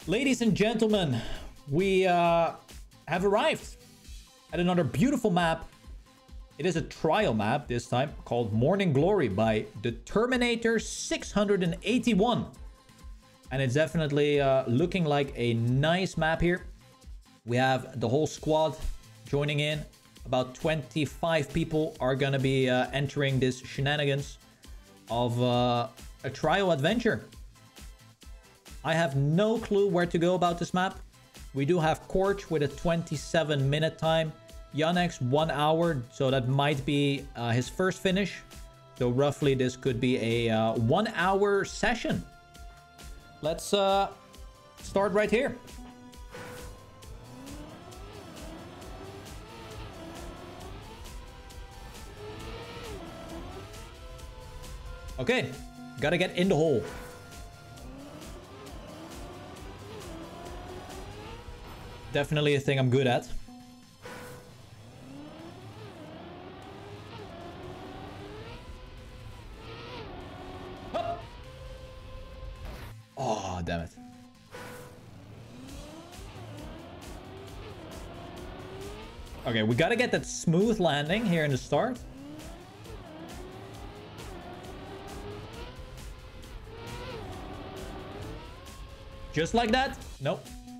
Ladies and gentlemen, we have arrived at another beautiful map. It is a trial map this time called Morning Glory by the Terminator 681. And it's definitely looking like a nice map here. We have the whole squad joining in. About 25 people are going to be entering this shenanigans of a trial adventure. I have no clue where to go about this map. We do have Korch with a 27-minute time. Yanek's 1 hour, so that might be his first finish. So roughly this could be a 1 hour session. Let's start right here. Okay, gotta get in the hole. Definitely a thing I'm good at. Oh, damn it. Okay, we gotta get that smooth landing here in the start. Just like that? Nope.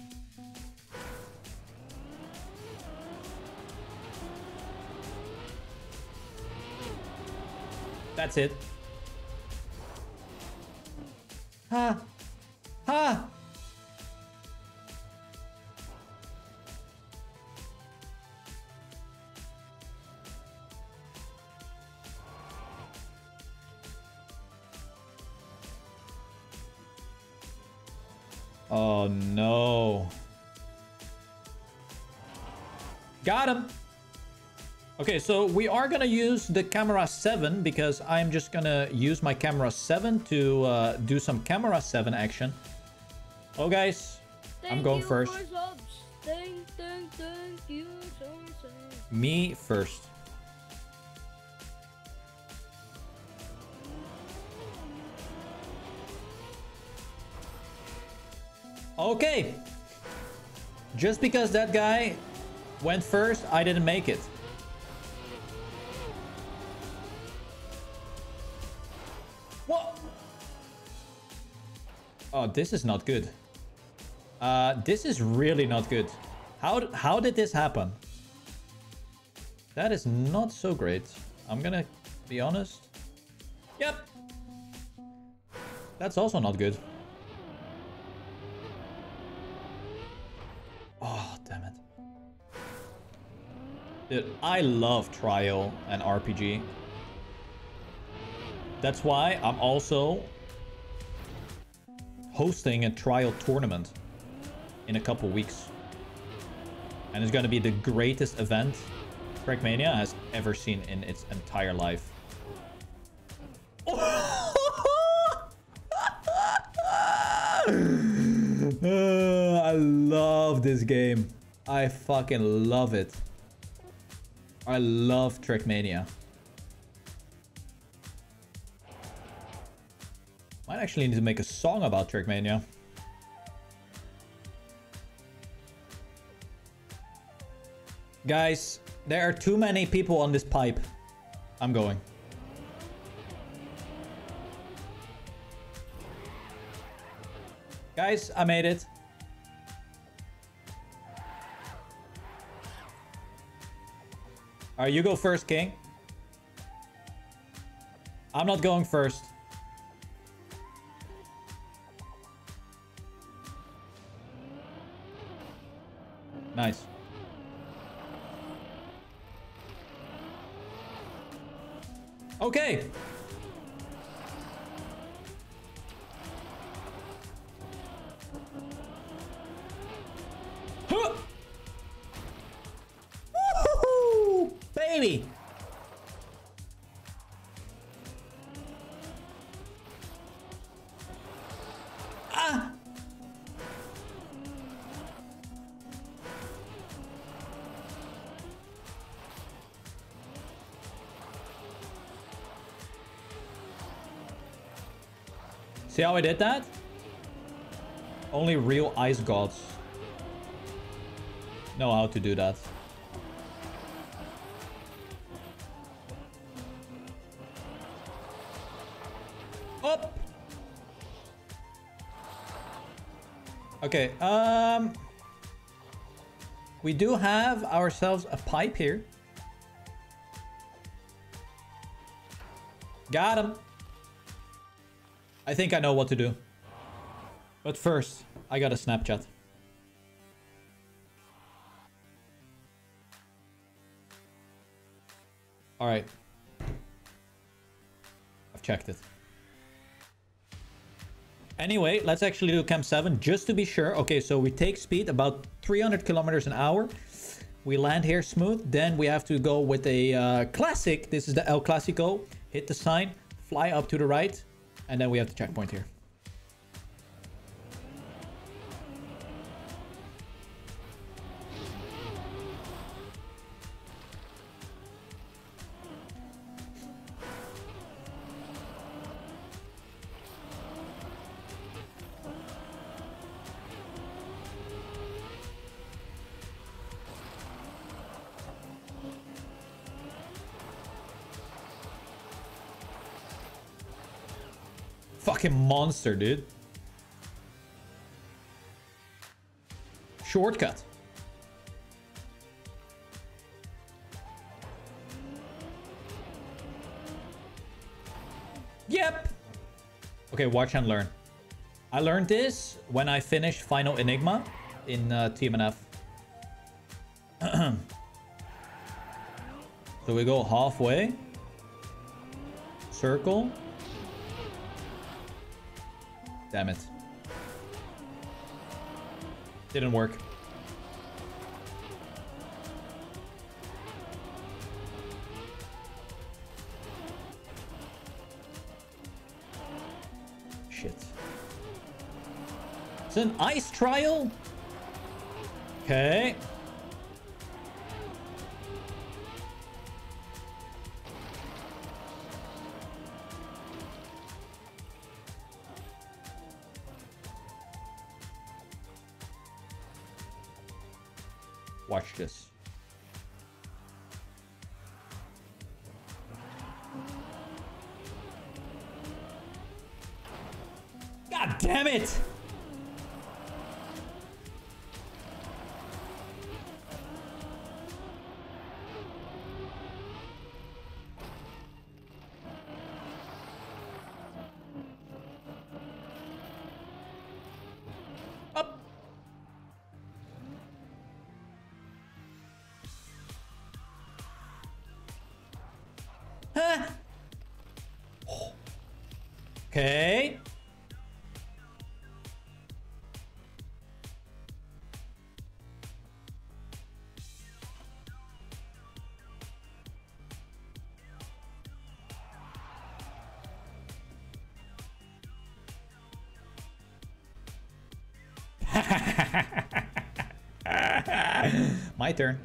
That's it. Ha! Ha! Oh no. Got him. Okay, so we are gonna use the camera 7 because I'm just gonna use my camera 7 to do some camera 7 action. Oh guys, I'm going first. Thank you so much. Me first. Okay. Just because that guy went first, I didn't make it. What? Oh, this is not good. This is really not good. How did this happen? That is not so great. I'm gonna be honest. Yep. That's also not good. Oh, damn it. Dude, I love Trial and RPG. That's why I'm also hosting a Trial tournament in a couple weeks. And it's going to be the greatest event Trackmania has ever seen in its entire life. I love this game. I fucking love it. I love Trackmania. Might actually need to make a song about Trackmania. Guys, there are too many people on this pipe. I'm going. Guys, I made it. Alright, you go first, King. I'm not going first. Nice. Okay. Huh. Woohoo! Baby. Ah. See how I did that? Only real ice gods know how to do that. Up. Okay, we do have ourselves a pipe here. Got him. I think I know what to do. But first, I got a Snapchat. Alright. I've checked it. Anyway, let's actually do Camp 7 just to be sure. Okay, so we take speed about 300 kilometers an hour. We land here smooth. Then we have to go with a classic. This is the El Clasico. Hit the sign, fly up to the right, and then we have the checkpoint here. Fucking monster, dude. Shortcut. Yep. Okay, watch and learn. I learned this when I finished Final Enigma in TMNF. So we go halfway. Circle. Damn it. Didn't work. Shit. It's an ice trial? Okay. Watch this. God damn it! Up. Huh? Okay. My turn.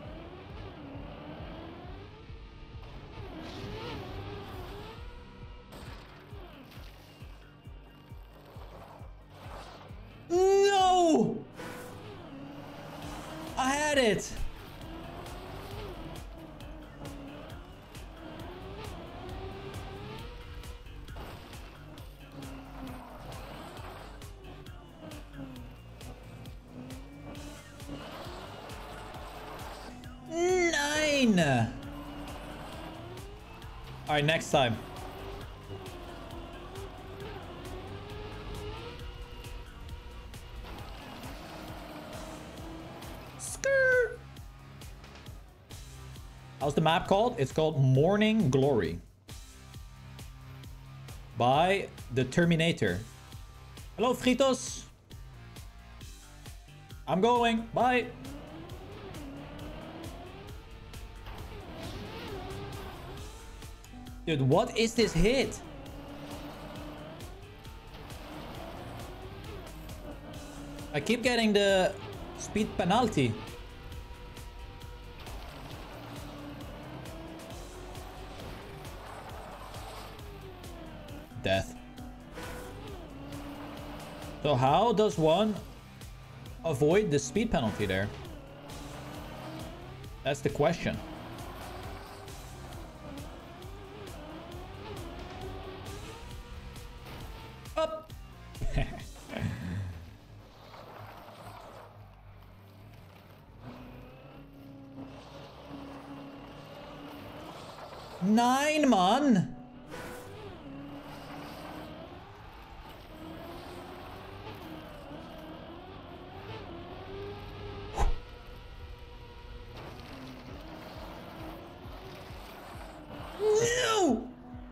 No! I had it. All right, next time. Skirt. How's the map called? It's called Morning Glory by the Terminator. Hello, Fritos. I'm going. Bye. Dude, what is this hit? I keep getting the speed penalty. Death. So So how does one avoid the speed penalty there? That's the question. Up. Nine, man. No.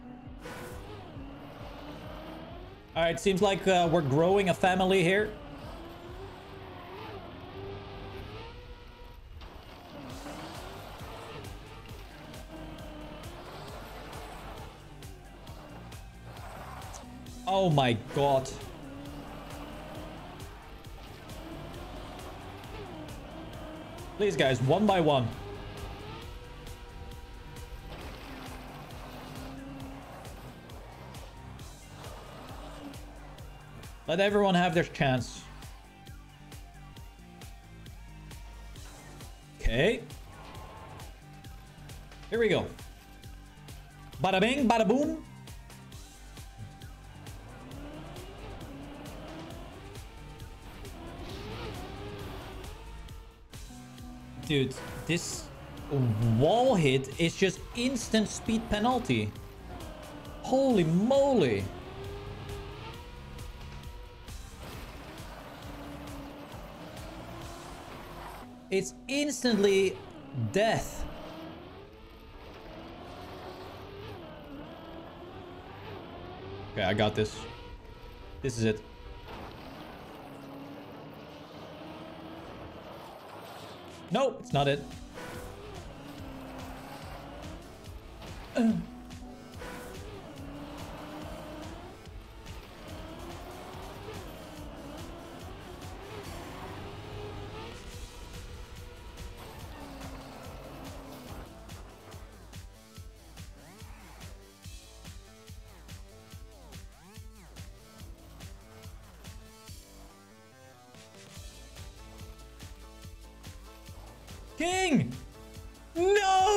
All right, seems like we're growing a family here. Oh my god. Please, guys, one by one. Let everyone have their chance. Okay. Here we go. Bada bing, bada boom. Dude, this wall hit is just instant speed penalty. Holy moly. It's instantly death. Okay, I got this. This is it. Nope, it's not it. King! No!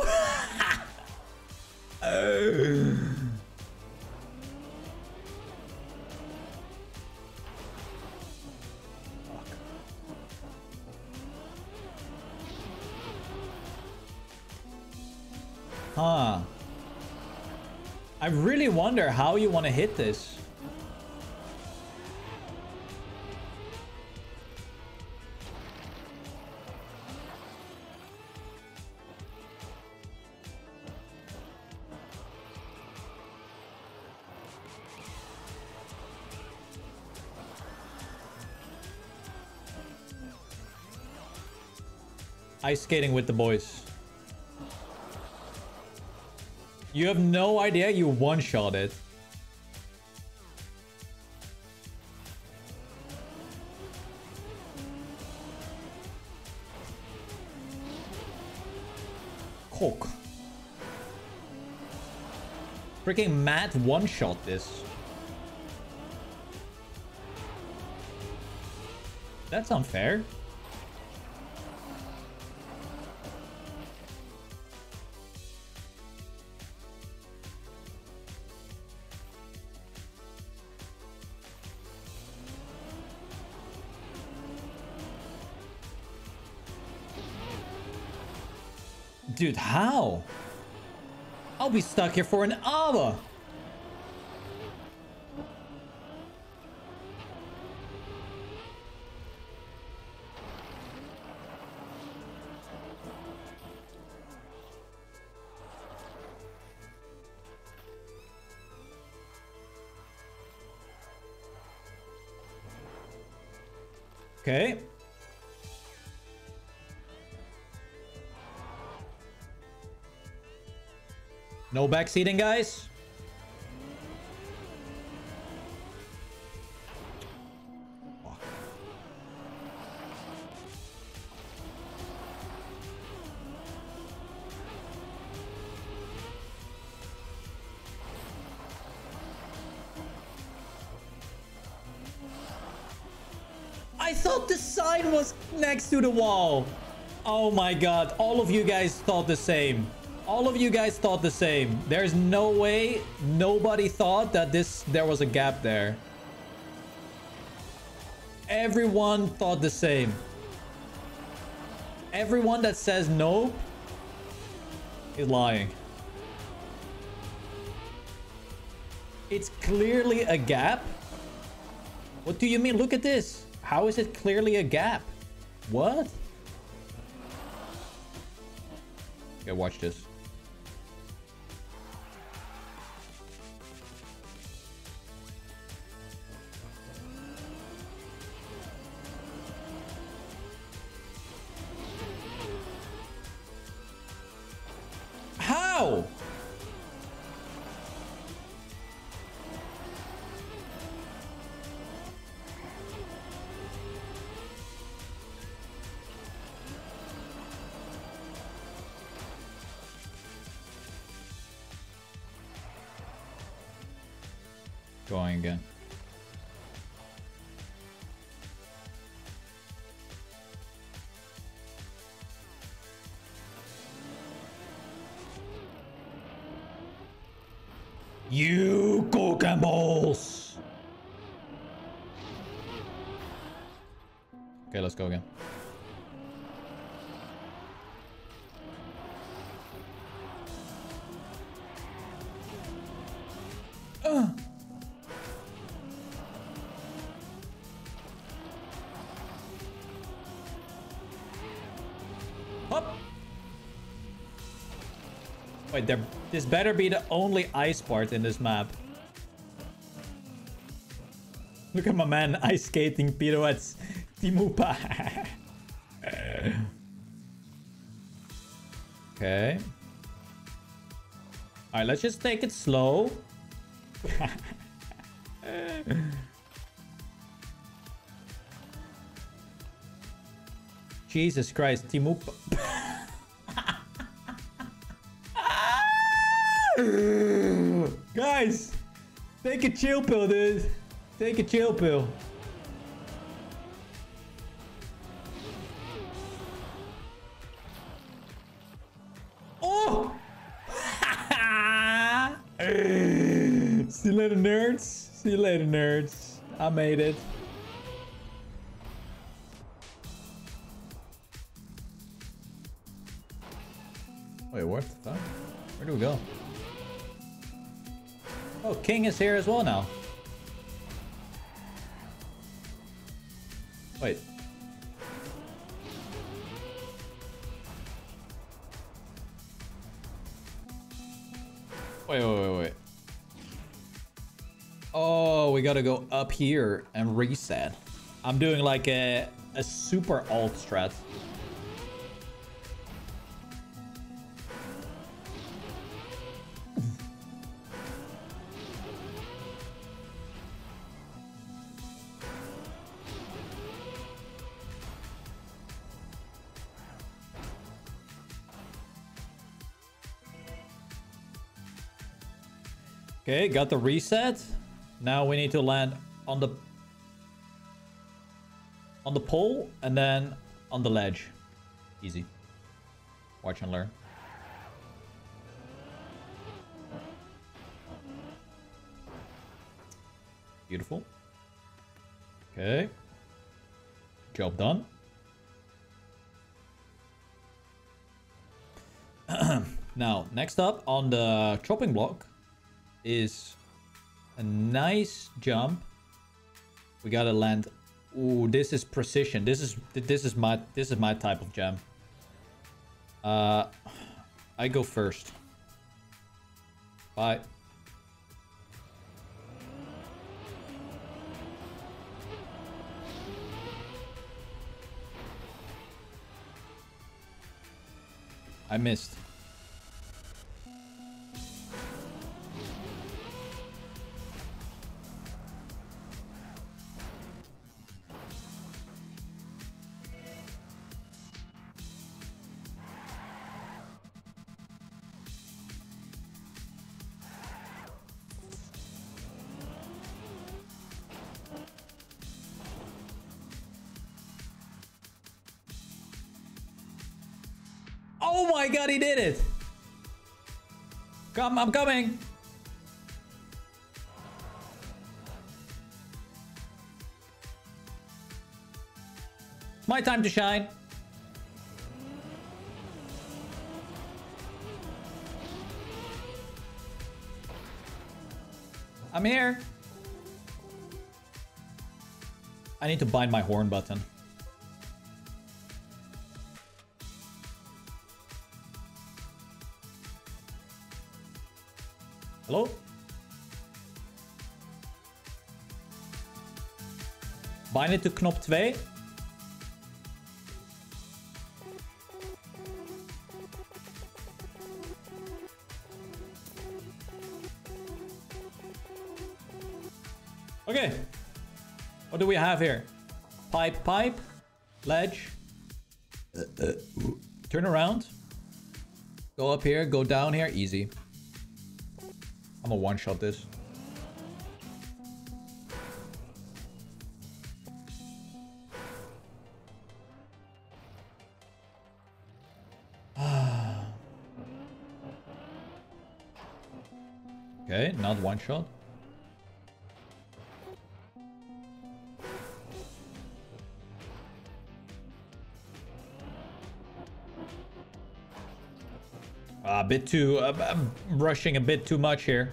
Huh. I really wonder how you want to hit this. Ice skating with the boys. You have no idea you one-shot it. Cock. Freaking Matt one-shot this. That's unfair. Dude, how? I'll be stuck here for an hour. Okay. No backseating, guys. I thought the sign was next to the wall. Oh my god. All of you guys thought the same. All of you guys thought the same. There's no way nobody thought that there was a gap there. Everyone thought the same. Everyone that says no is lying. It's clearly a gap. What do you mean? Look at this. How is it clearly a gap? What? Okay, watch this. How? Going again. You cook and balls. Okay, let's go again. Hop. Wait, this better be the only ice part in this map. Look at my man ice skating pirouettes. Timupa. Okay. Alright, let's just take it slow. Jesus Christ, Timupa. Guys, take a chill pill, dude. Take a chill pill. Oh! See you later, nerds. See you later, nerds. I made it. Wait, what the fuck? Where do we go? Oh, King is here as well now. Wait. Wait. Oh, we gotta go up here and reset. I'm doing like a super alt strat. Okay, got the reset. Now we need to land on the pole and then on the ledge. Easy. Watch and learn. Beautiful. Okay. Job done. Now, next up on the chopping block is a nice jump. We gotta land. Ooh, this is precision. This is my type of jam. I go first. Bye. I missed. Oh my god, he did it! Come, I'm coming! It's my time to shine. I'm here. I need to bind my horn button. Hello? Bind it to knop 2. Okay. What do we have here? Pipe, ledge. Turn around. Go up here, go down here. Easy. I'm gonna one-shot this. Okay, not one-shot. A bit too... I'm rushing a bit too much here.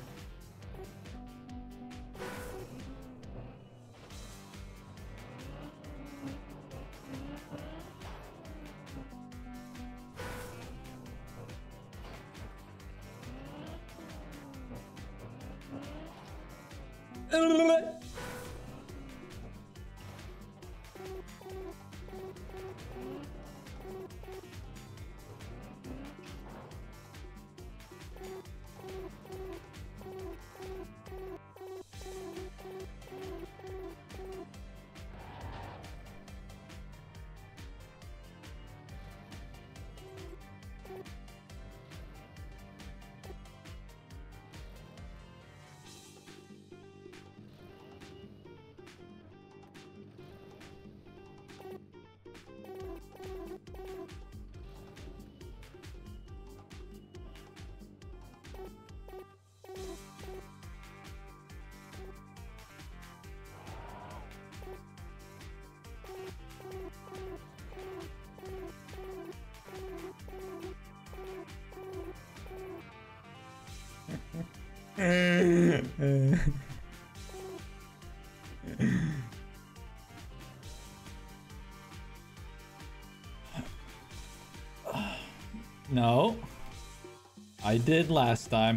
No. I did last time.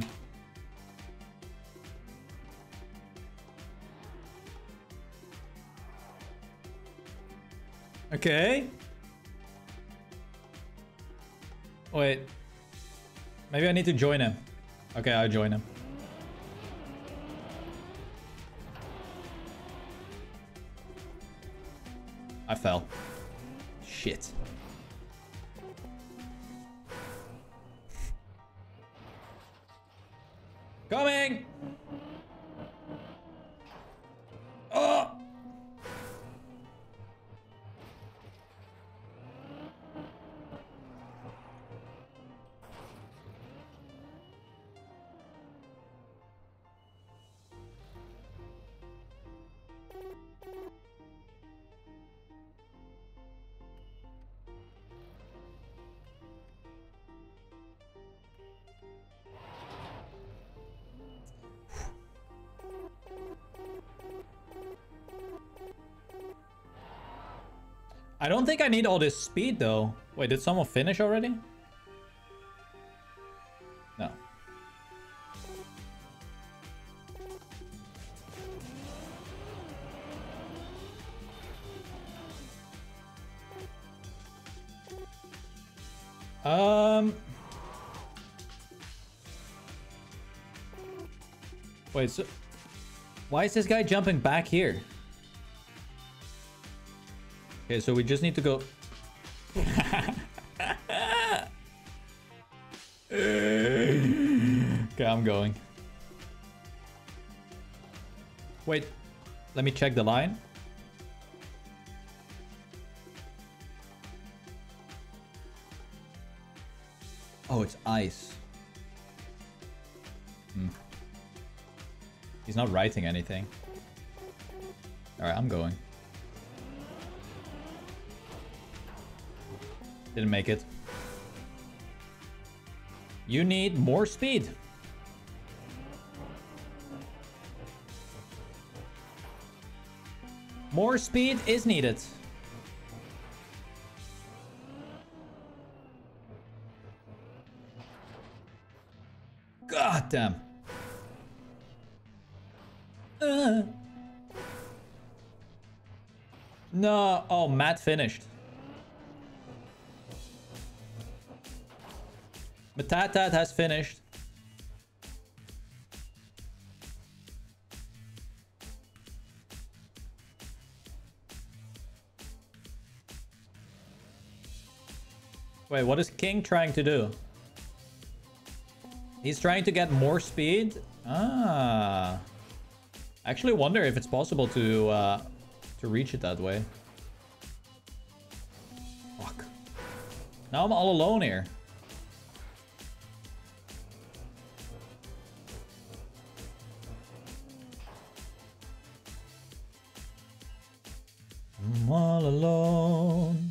Okay. Wait. Maybe I need to join him. Okay, I'll join him. I fell. Shit. Coming! Oh! I don't think I need all this speed though. Wait, did someone finish already? No. Wait, so why is this guy jumping back here? Okay, so we just need to go. Okay, I'm going. Wait, let me check the line. Oh, it's ice. Hmm. He's not writing anything. Alright, I'm going. Didn't make it. You need more speed. More speed is needed. God damn. No. Oh, Matt finished. Matatat has finished. Wait, what is King trying to do? He's trying to get more speed? Ah. I actually wonder if it's possible to reach it that way. Fuck. Now I'm all alone here. I'm all alone.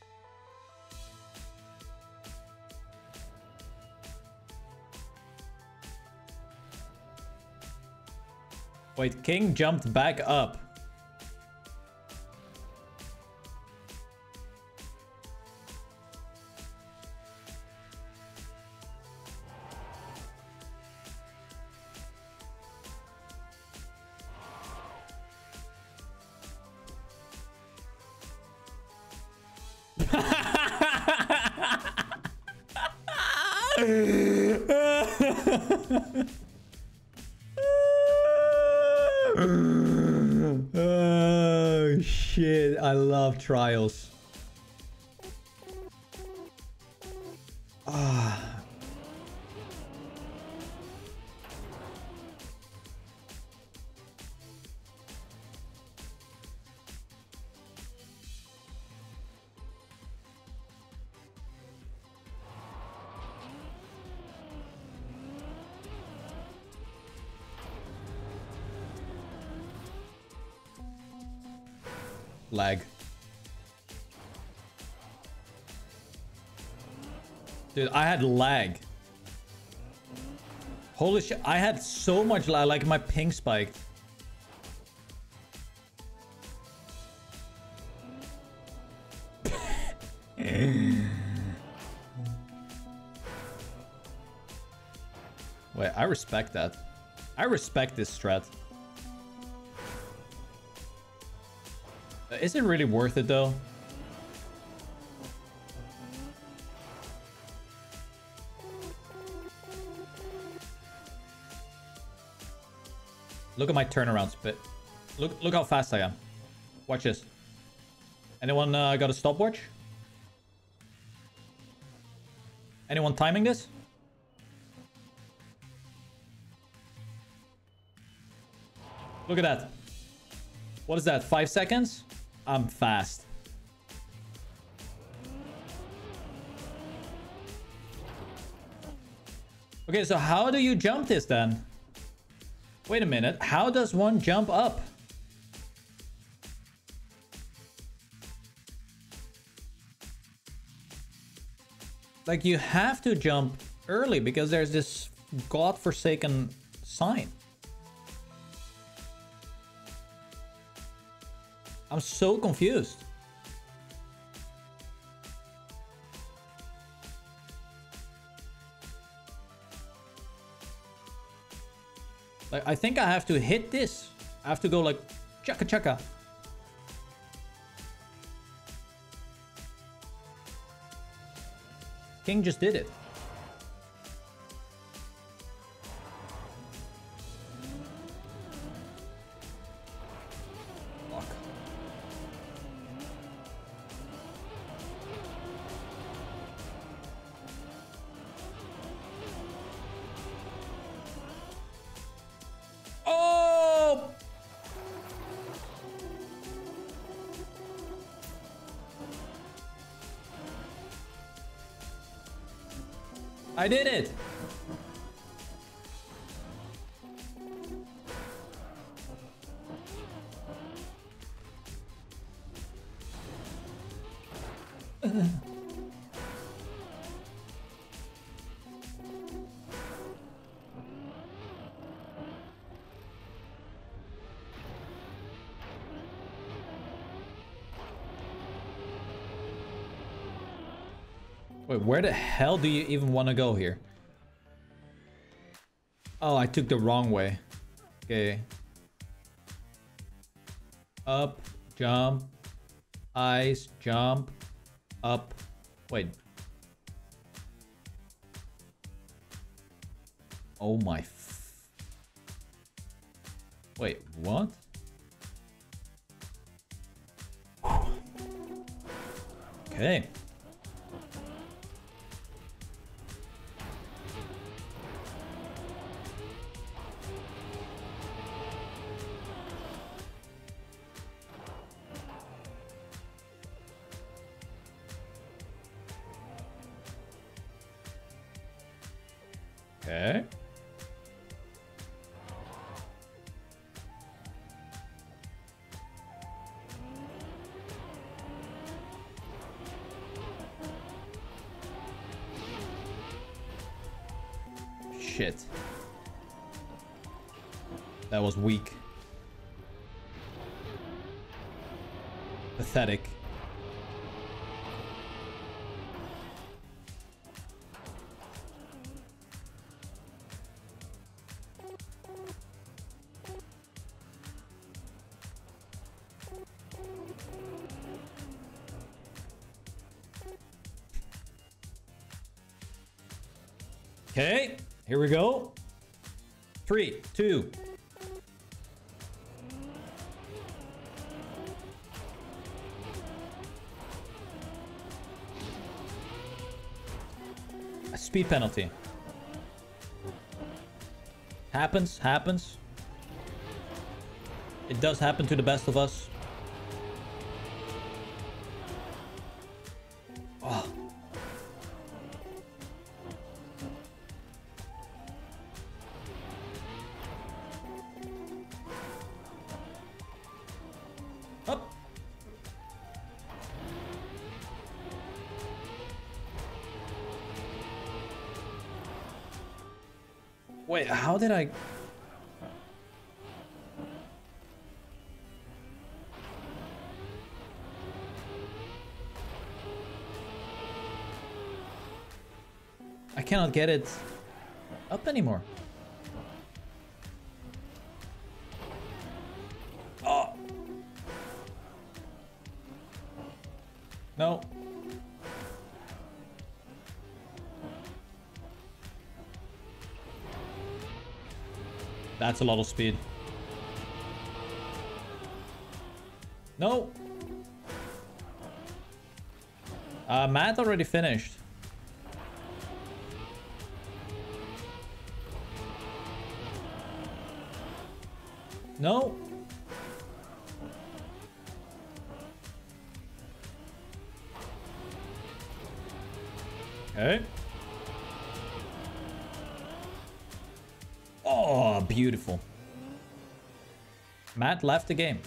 Wait, King jumped back up. Oh shit, I love trials. Ah. Lag. Dude, I had lag. Holy shit, I had so much lag, like my ping spiked. Wait, I respect that. I respect this strat. Is it really worth it though? Look at my turnaround spit. Look how fast I am. Watch this. Anyone got a stopwatch? Anyone timing this? Look at that. What is that? 5 seconds? I'm fast. Okay, so how do you jump this then? Wait a minute. How does one jump up? Like, you have to jump early because there's this godforsaken sign. I'm so confused. Like, I think I have to hit this. I have to go like chaka chaka. King just did it. Fuck. Oh! I did it! Wait, where the hell do you even want to go here? Oh, I took the wrong way. Okay. Up, jump, ice, jump, up. Wait. Oh my. Wait, what? Okay. Okay. Shit. That was weak. Pathetic. Okay, here we go. 3, 2. A speed penalty. Happens. It does happen to the best of us. Oh. Up. Wait, how did I... I cannot get it up anymore. Oh. No. That's a lot of speed. No. Matt already finished. No. Okay. Oh, beautiful. Matt left the game.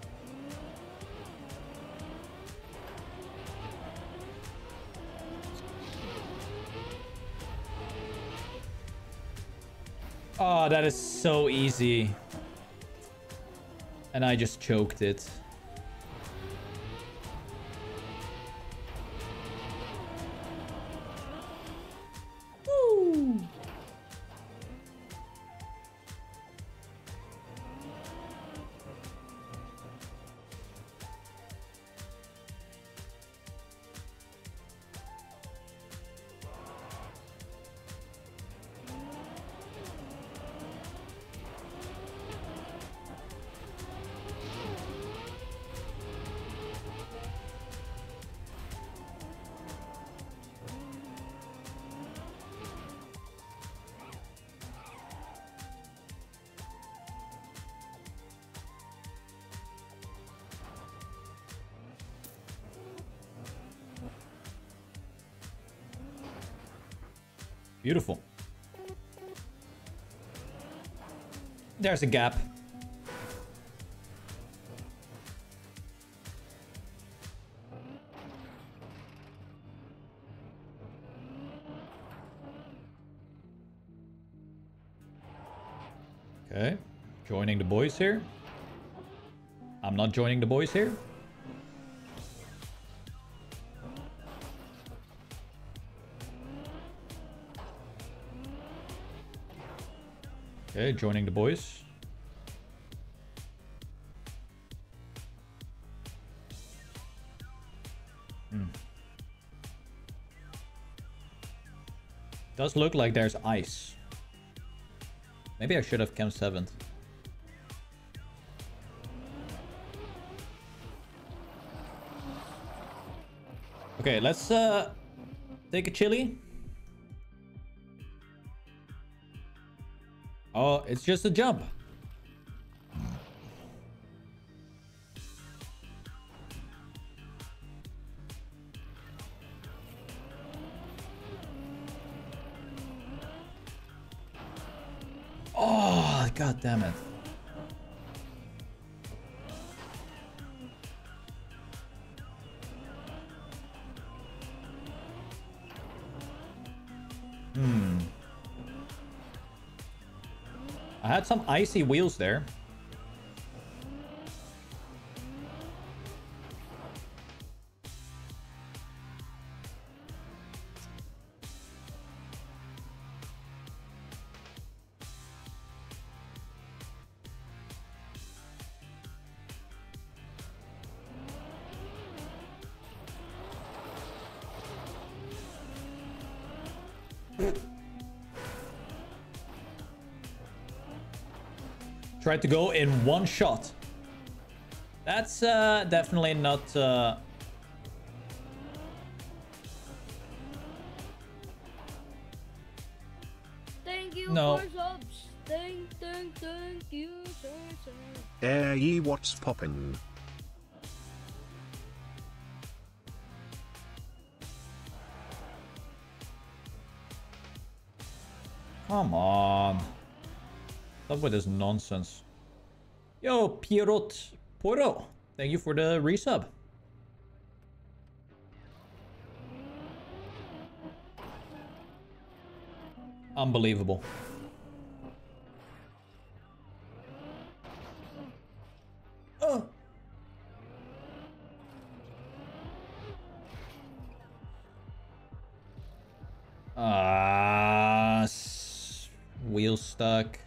Oh, that is so easy. And I just choked it. Woo! Beautiful. There's a gap. Okay. Joining the boys here. I'm not joining the boys here. Okay, joining the boys. Does look like there's ice. Maybe I should have camped 7th. Okay, let's take a chili. Oh, it's just a jump. Oh, god damn it. I had some icy wheels there. Tried to go in one shot. That's definitely not... Thank you No. for subs. Thank you, sir. Ye what's poppin'? Come on. Stop with this nonsense. Yo, Pierrot Poro. Thank you for the resub. Unbelievable. Oh. Wheel stuck.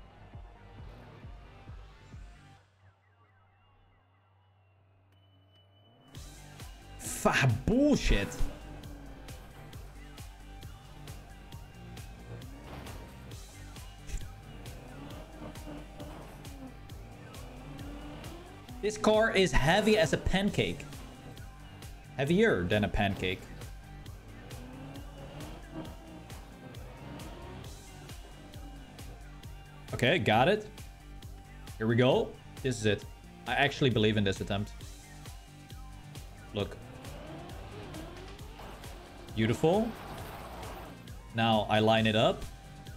Bullshit. This car is heavy as a pancake. Heavier than a pancake. Okay, got it. Here we go. This is it. I actually believe in this attempt. Look. Beautiful. Now I line it up.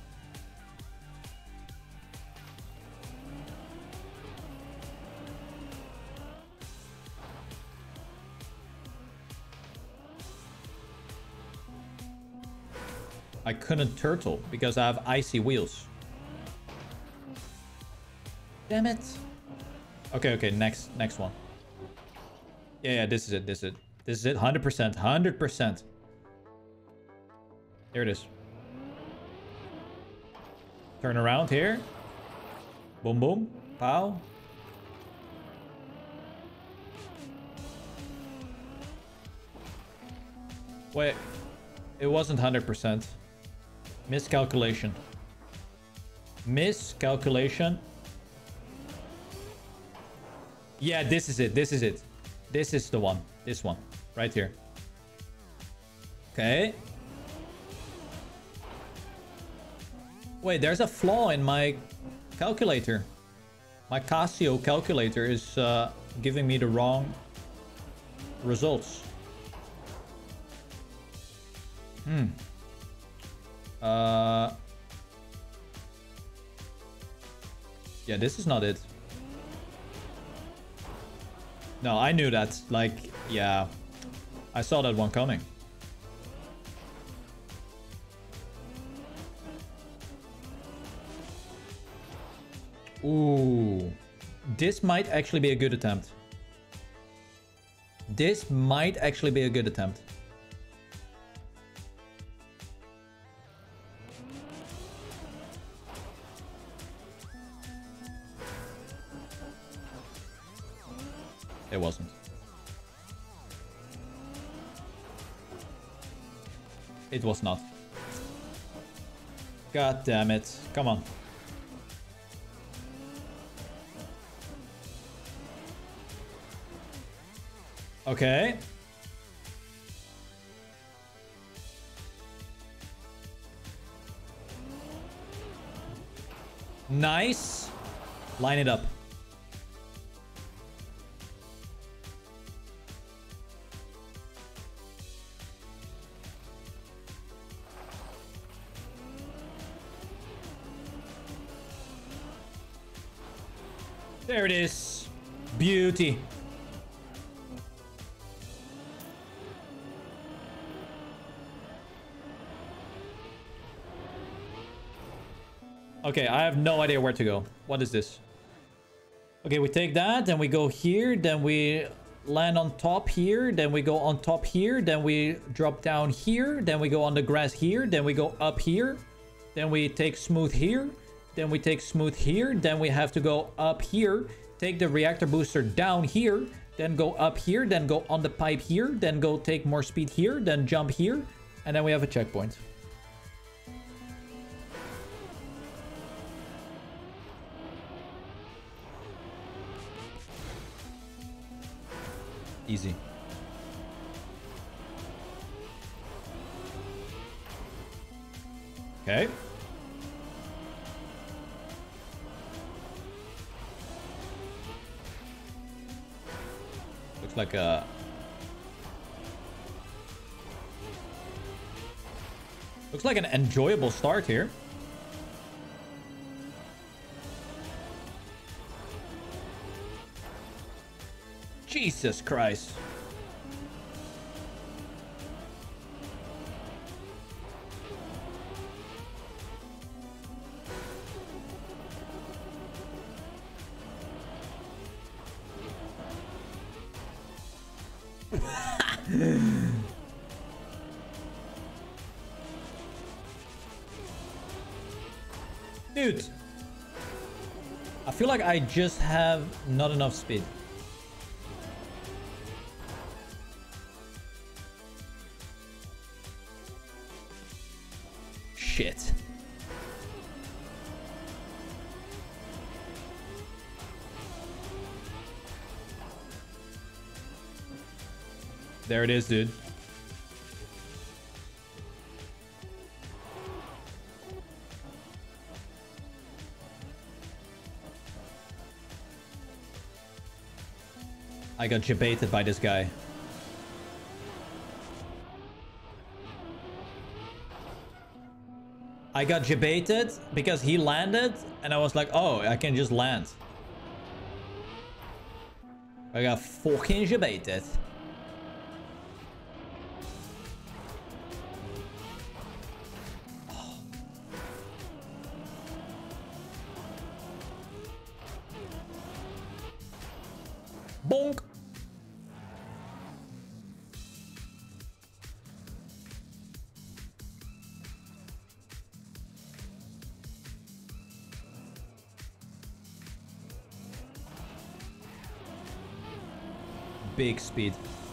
I couldn't turtle because I have icy wheels. Damn it. Okay, next one. Yeah, this is it, this is it, 100%, 100%. There it is. Turn around here. Boom, boom, pow. Wait, it wasn't 100%. Miscalculation. Miscalculation. Yeah, this is it. This is it. This is the one. This one. Right here. Okay. Wait, there's a flaw in my calculator. My Casio calculator is giving me the wrong results. Yeah, this is not it. No, I knew that. Like, yeah. I saw that one coming. Ooh. This might actually be a good attempt. This might actually be a good attempt. It wasn't. It was not. God damn it. Come on. Okay. Nice. Line it up. There it is. Beauty. Okay, I have no idea where to go. What is this? Okay, we take that, then we go here, then we land on top here, then we go on top here, then we drop down here, then we go on the grass here, then we go up here, then we take smooth here, then we take smooth here, then we have to go up here, take the reactor booster down here, then go up here, then go on the pipe here, then go take more speed here, then jump here, and then we have a checkpoint. Easy. Okay. Looks like a... Looks like an enjoyable start here. Jesus Christ. Dude, I feel like I just have not enough speed. Shit. There it is, dude. I got jebaited by this guy. I got jebaited because he landed and I was like, oh, I can just land. I got fucking jebaited. Bonk. Big speed.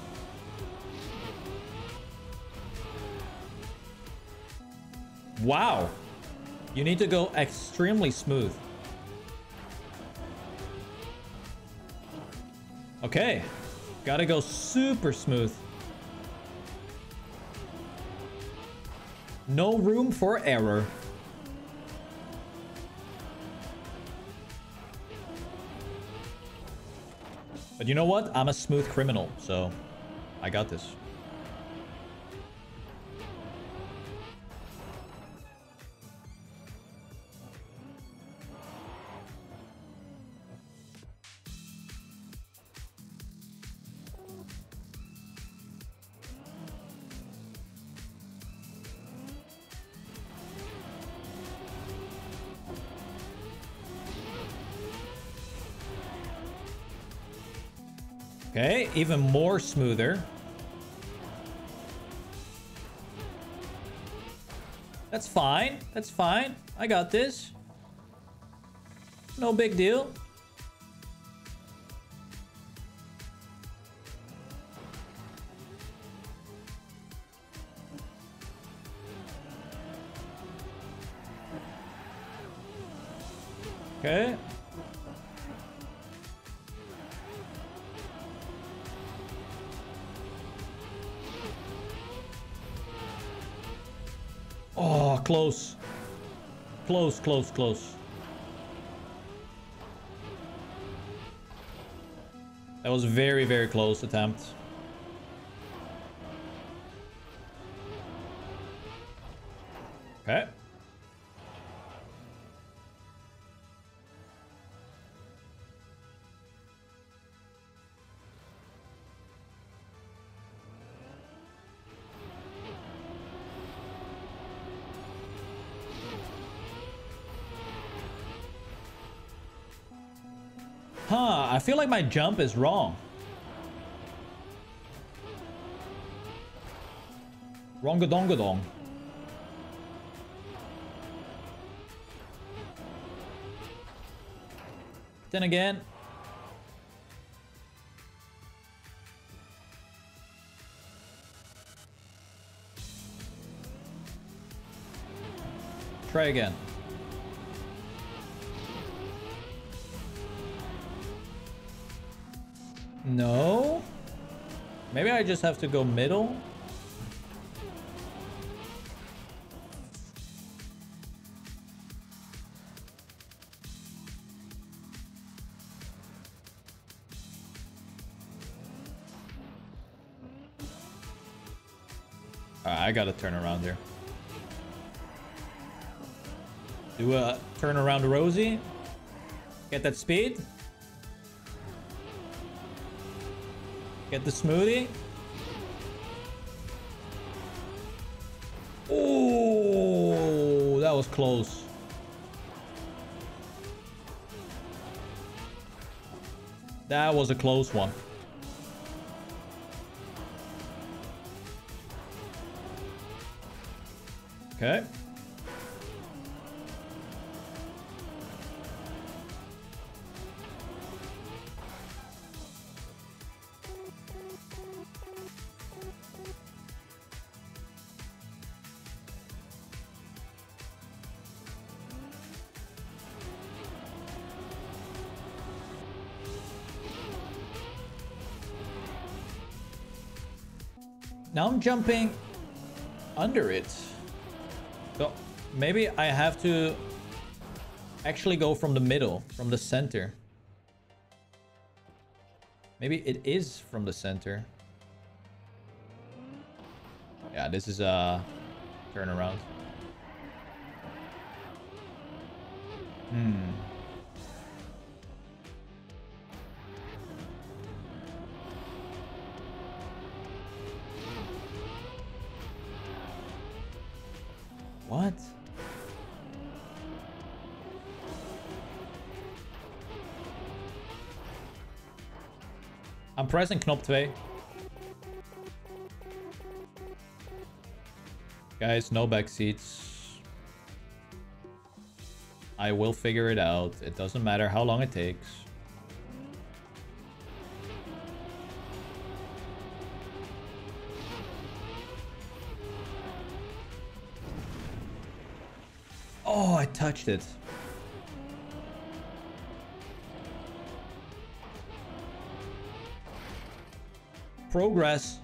Wow. You need to go extremely smooth. Okay. Gotta go super smooth. No room for error. But you know what? I'm a smooth criminal, so I got this. Okay, even more smoother. That's fine. That's fine. I got this. No big deal. Okay. Oh, close. Close, close, close. That was very, very close attempt. Okay. Huh, I feel like my jump is wrong. Wrong-a-dong-a-dong. Then again. Try again. No. Maybe I just have to go middle. I gotta turn around here. Do a turn around Rosie. Get that speed. Get the smoothie. Oh, that was close. That was a close one. Okay. Now I'm jumping under it. So maybe I have to actually go from the middle, from the center. Maybe it is from the center. Yeah, this is a turnaround. What? I'm pressing Knop 2. Guys, no back seats. I will figure it out. It doesn't matter how long it takes. Oh, I touched it. Progress.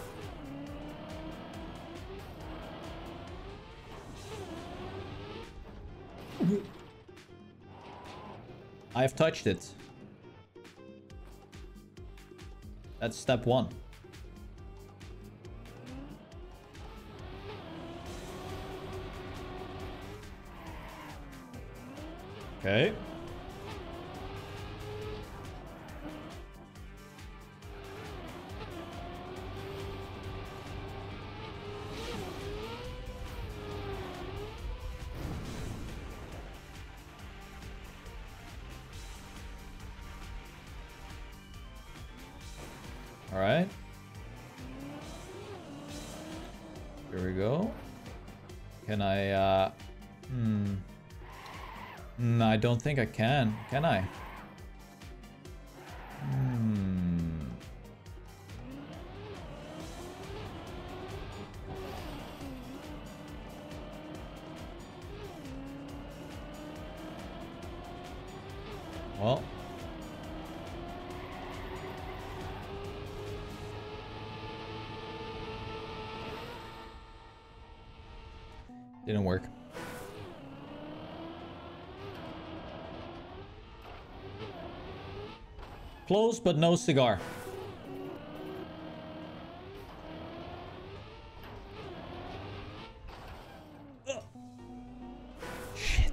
I've touched it. That's step 1. Okay. All right. Here we go. Can I, I don't think I can. Can I? Well. Didn't work. Close, but no cigar. Ugh. Shit.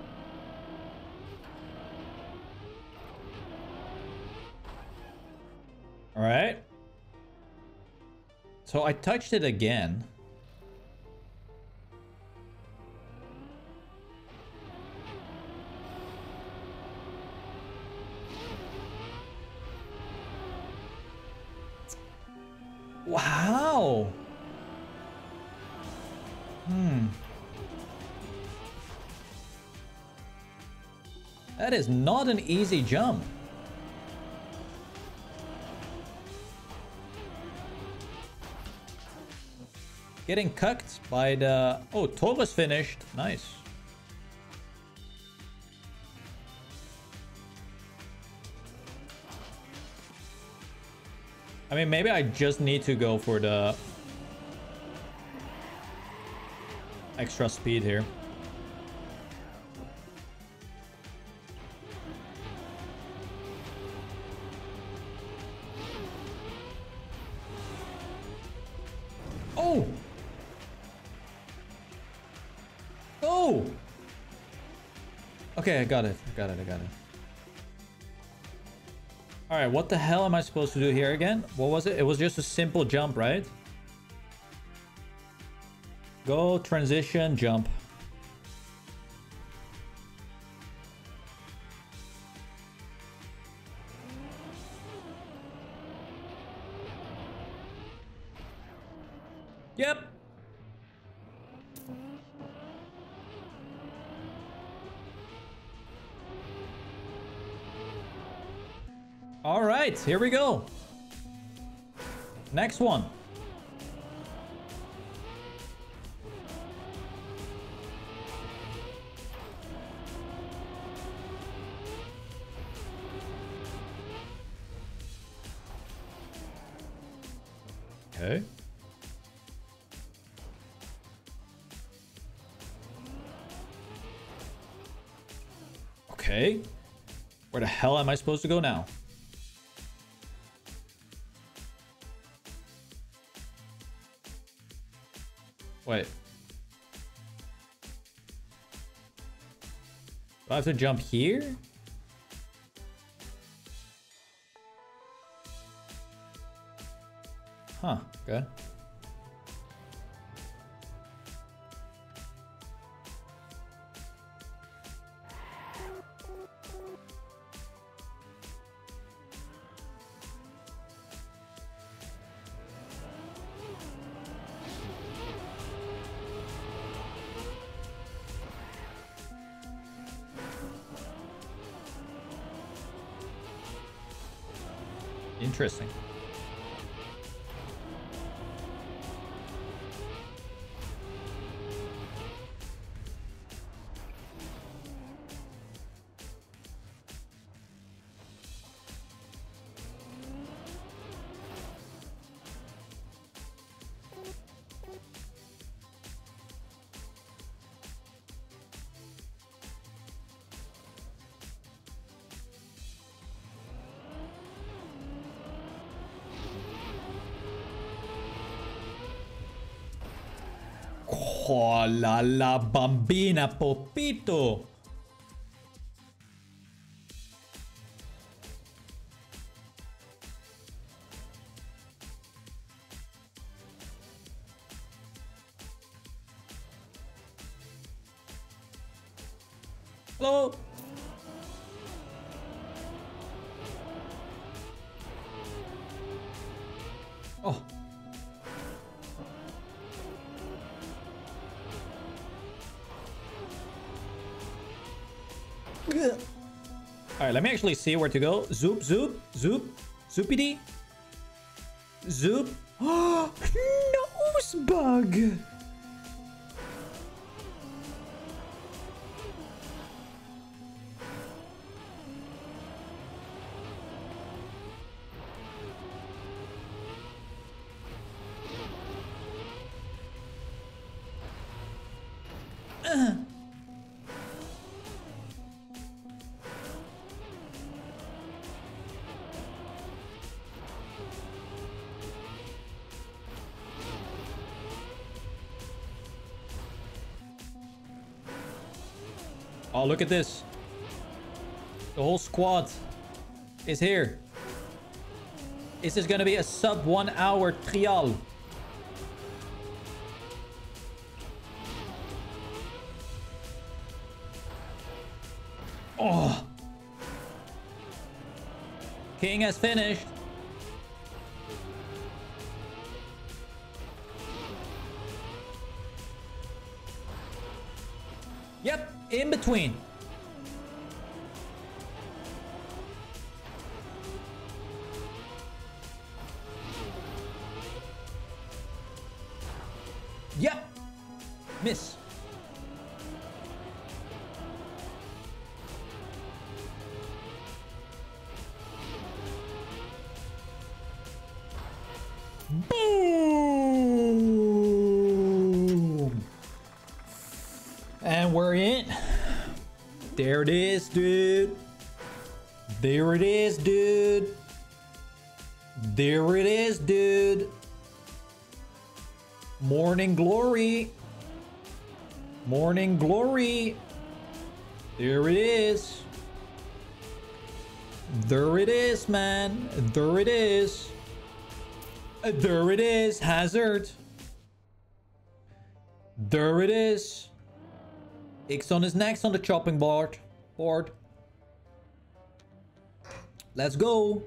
All right. So I touched it again. Wow. That is not an easy jump. Getting cucked by the... Oh, Tova's finished. Nice. I mean, maybe I just need to go for the extra speed here. Oh! Oh! Okay, I got it. I got it. Alright, what the hell am I supposed to do here again? What was it? It was just a simple jump, right? Go, transition, jump. Yep. All right, here we go. Next one. Okay. Okay. Where the hell am I supposed to go now? Wait. Do I have to jump here? Huh, okay. Interesting. Oh, la bambina Popito. Hello. Alright, let me actually see where to go. Zoop, zoop, zoop, zoopity. Zoop. Nose bug. Oh, look at this. The whole squad is here. This is gonna be a sub 1 hour trial. Oh. King has finished. Yep, in between. Yep. Miss. Boom. And we're in. There it is, dude. There it is, dude. There it is, dude. Morning glory. Morning glory. There it is. There it is, man. There it is. There it is, Hazard. There it is. Ixon is next on the chopping board. Let's go.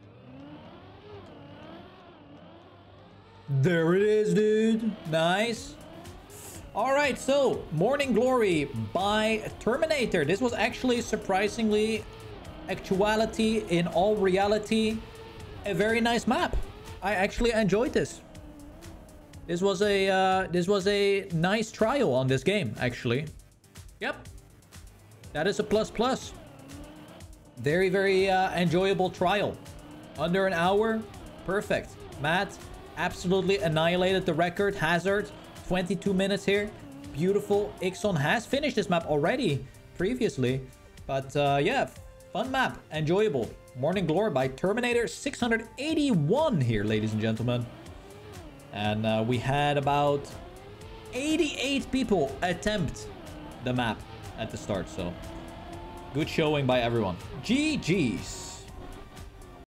There it is, dude. Nice. All right, so Morning Glory by Terminator. This was actually surprisingly, actuality in all reality, a very nice map. I actually enjoyed this. This was a nice trial on this game, actually. Yep. That is a plus. Very, very enjoyable trial. Under an hour. Perfect. Matt absolutely annihilated the record. Hazard, 22 minutes here. Beautiful. Ixon has finished this map already previously. But yeah, fun map. Enjoyable. Morning Glory by Terminator. 681 here, ladies and gentlemen. And we had about 88 people attempt the map at the start. So good showing by everyone. GG's.